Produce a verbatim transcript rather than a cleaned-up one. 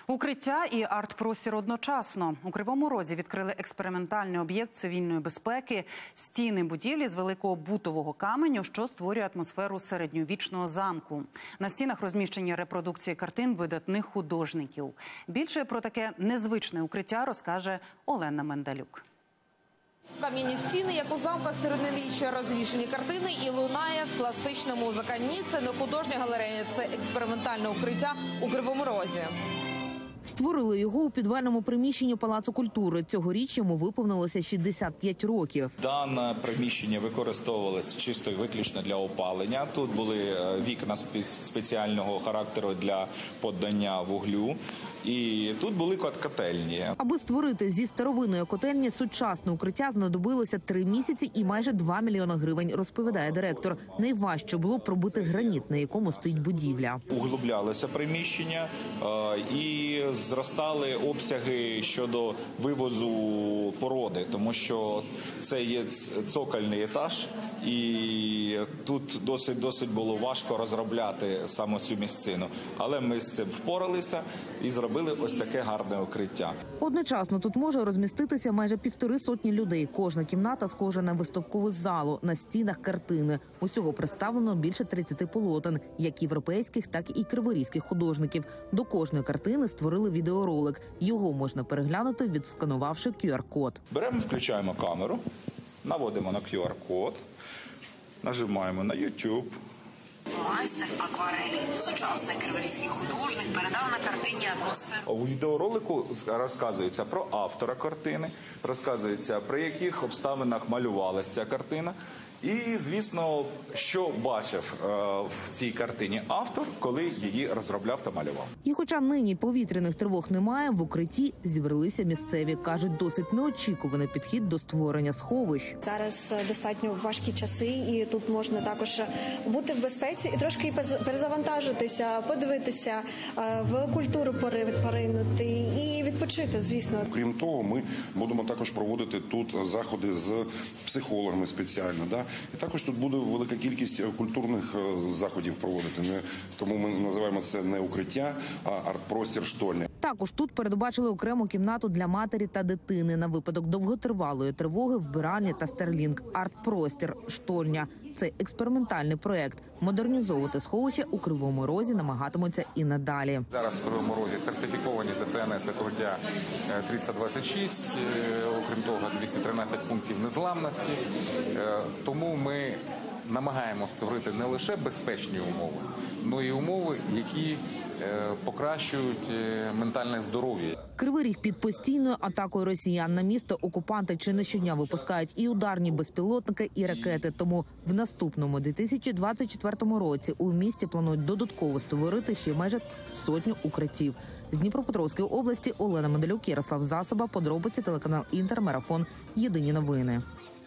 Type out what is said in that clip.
Укриття і арт-простір одночасно. У Кривому Розі відкрили експериментальний об'єкт цивільної безпеки – стіни будівлі з великого бутового каменю, що створює атмосферу середньовічного замку. На стінах розміщені репродукції картин видатних художників. Більше про таке незвичне укриття розкаже Олена Мендалюк. Кам'яні стіни, як у замках середньовіччя, розвішені картини і лунає класична музика. Ні, це не художня галерея, це експериментальне укриття у Кривому Розі. Створили його у підвальному приміщенні Палацу культури. Цьогоріч йому виповнилося шістдесят п'ять років. Дане приміщення використовувалось чисто і виключно для опалення. Тут були вікна спеціального характеру для подання вуглю. І тут були котельні. Аби створити зі старовинної котельні сучасне укриття знадобилося три місяці і майже два мільйони гривень, розповідає директор. Найважче було пробити граніт, на якому стоїть будівля. Углублялося приміщення і зростали обсяги щодо вивозу породи, тому що це є цокольний етаж, і тут досить-досить було важко розробляти саме цю місцину. Але ми з цим впоралися і зробили ось таке гарне укриття. Одночасно тут може розміститися майже півтори сотні людей. Кожна кімната схожа на виставкову залу, на стінах картини. Усього представлено більше тридцяти полотен, як європейських, так і криворізьких художників. До кожної картини створили відеоролик. Його можна переглянути, відсканувавши кю ар-код. Беремо, включаємо камеру, наводимо на кю ар-код, нажимаємо на ютуб. Майстер акварелі, сучасний криворізький художник, передав на картині атмосферу. У відеоролику розказується про автора картини, розказується, при яких обставинах малювалася ця картина. І, звісно, що бачив е, в цій картині автор, коли її розробляв та малював. І хоча нині повітряних тривог немає, в укритті зібралися місцеві. Кажуть, досить неочікуваний підхід до створення сховищ. Зараз достатньо важкі часи, і тут можна також бути в безпеці і трошки перезавантажитися, подивитися, в культуру поринути і відпочити, звісно. Крім того, ми будемо також проводити тут заходи з психологами спеціально, да? І також тут буде велика кількість культурних заходів проводити. Не, тому ми називаємо це не укриття, а арт-простір штольня. Також тут передбачили окрему кімнату для матері та дитини на випадок довготривалої тривоги, вбиральні та стерлінг. Арт-простір штольня – це експериментальний проект. Модернізовувати сховище у Кривому Розі намагатимуться і надалі. Зараз в Кривому Розі сертифіковані де се ен ес укриття триста двадцять шість, окрім того двісті тринадцять пунктів незламності. Тому ми намагаємося створити не лише безпечні умови, але й умови, які покращують ментальне здоров'я. Кривий Ріг під постійною атакою росіян на місто окупанти чи не щодня випускають і ударні безпілотники, і ракети. Тому в наступному дві тисячі двадцять четвертому році у місті планують додатково створити ще майже сотню укриттів. З Дніпропетровської області Олена Мендалюк, Ярослав Засоба, подробиці, телеканал Інтер, Марафон, Єдині новини.